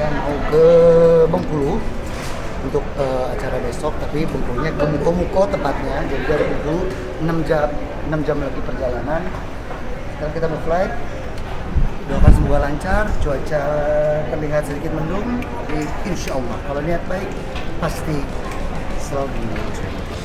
mau ke Bengkulu untuk acara besok, tapi Bengkulunya ke Muko tepatnya. Jadi dari Bengkulu 6 jam lagi perjalanan. Sekarang kita mau flight. Doakan semoga lancar, cuaca terlihat sedikit mendung, tapi insya Allah kalau niat baik pasti selalu dimudahkan.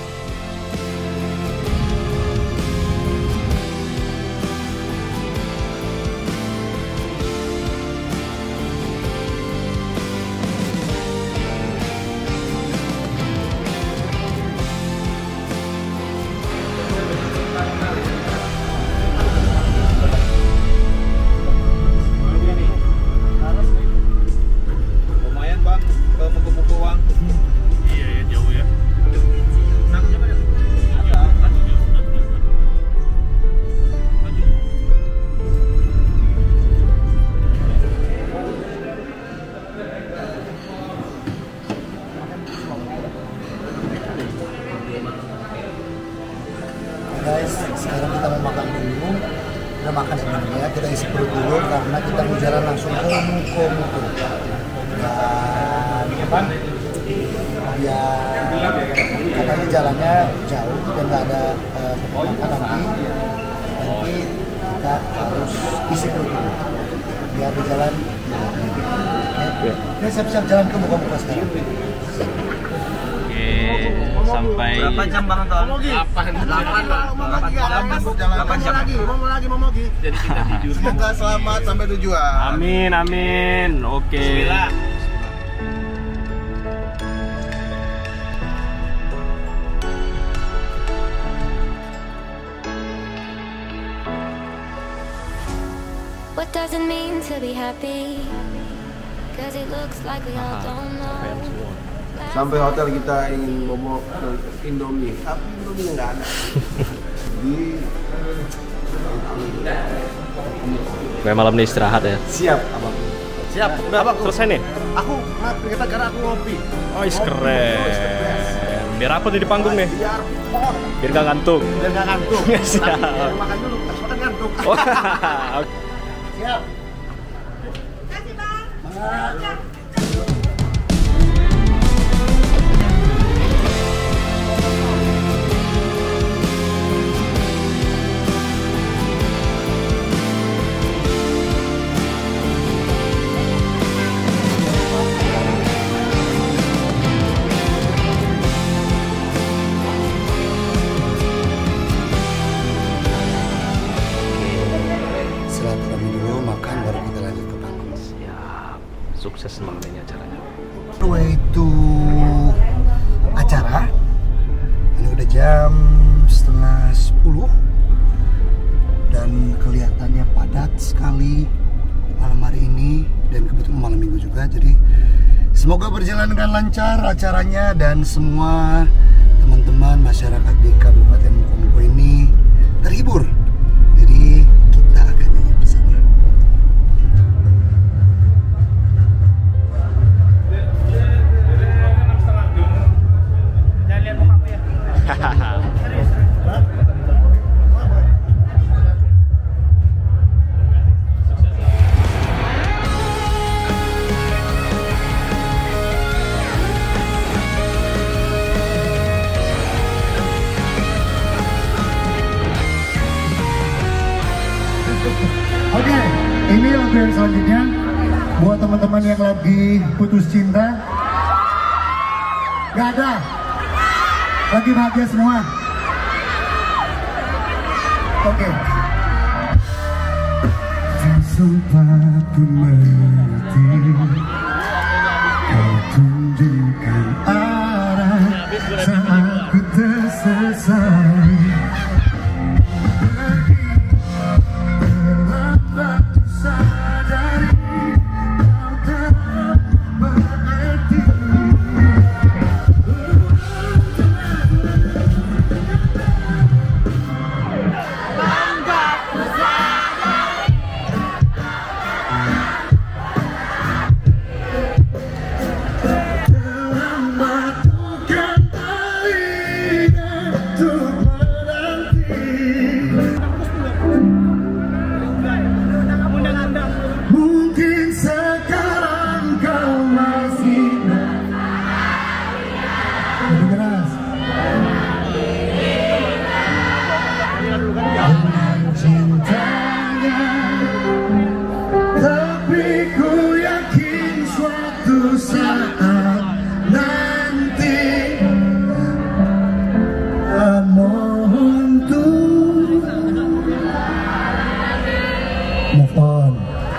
Guys, sekarang kita mau makan dulu. Udah makan sebelumnya, kita isi perut dulu karena kita mau jalan langsung ke Muko. Dan apa? Ya, katanya jalannya jauh dan nggak ada makan nanti kita harus isi perut dulu biar di jalan. Oke. Ini siap-siap jalan ke Muko sekarang. Sampai berapa jam Bang Anton? 8 jam. Jadi kita tidur. Semoga selamat sampai tujuan. Amin, amin. Oke. Bismillah. What does it mean to be happy? 'Cause it looks like we all don't know. Sampai hotel kita ingin bobo Indomie, tapi Indomie nggak ada. Kayak malam ini istirahat ya. Siap, abang. Siap, udah selesai nih. Aku kita karena aku ngopi. Oh, keren. Biar apa nih di panggung nih? Biar gak ngantuk. Biar nggak ngantuk. Siap. Makan dulu, harus makan ngantuk. Siap. Kasih Bang. Sukses malam ini acaranya. Way to acara. Ini udah jam 9:30 dan kelihatannya padat sekali malam hari ini dan kebetulan malam minggu juga. Jadi semoga berjalan dengan lancar acaranya dan semua teman-teman masyarakat di Kabupaten Muko ini terhibur. Jadi kita akan nyanyi bersama. Oke, ini lagu yang selanjutnya buat teman-teman yang lagi putus cinta. Gak ada, lagi bahagia semua. Oke. Tak sempat pun mengerti, kau tunjukkan arah saat ku tersesat. suatu saat nanti mohon tuh move on.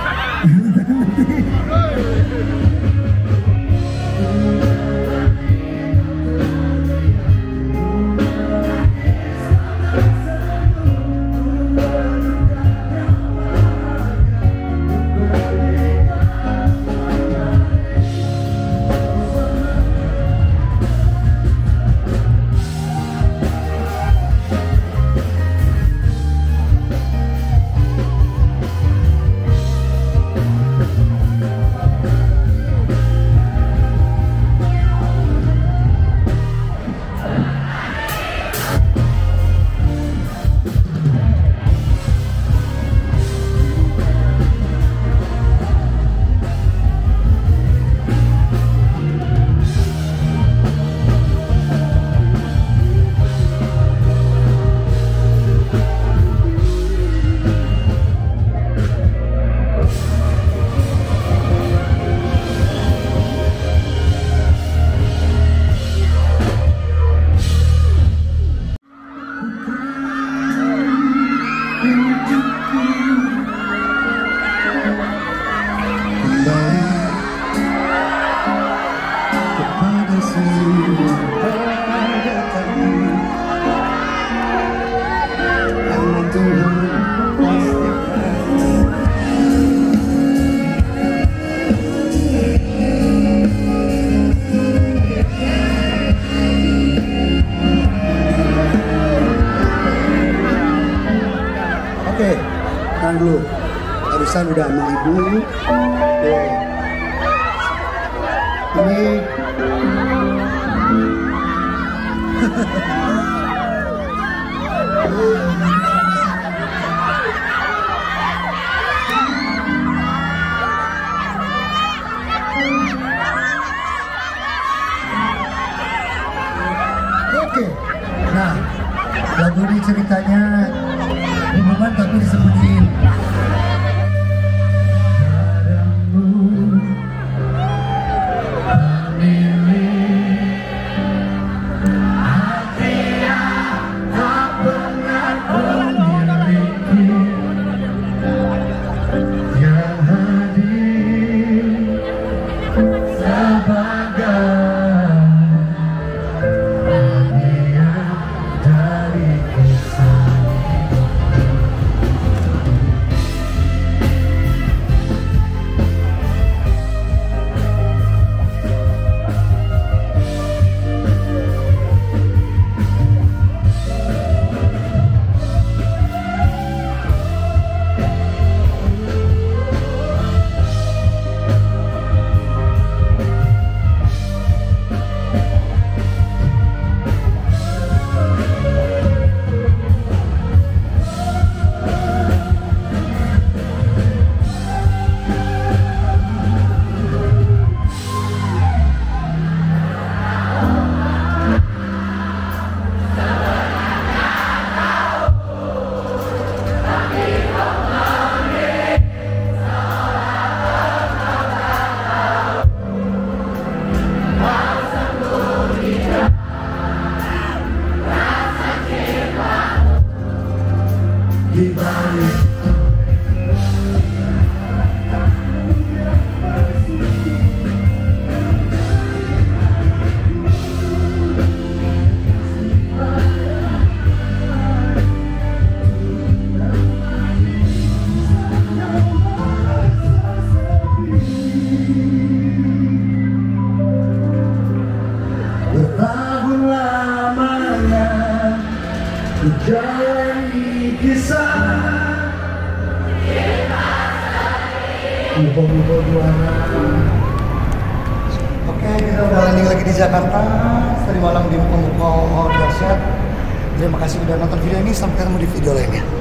Oke, tahan dulu. Barusan udah menghibu. Ini oke. Nah, lagu ini ceritanya hubungan tapi disembunyiin. Jadi kisah Muka-muka juara. Oke, kita udah landing lagi di Jakarta. Tadi malam di Muka-muka dahsyat. Terima kasih udah nonton video ini. Sampai ketemu di video lainnya.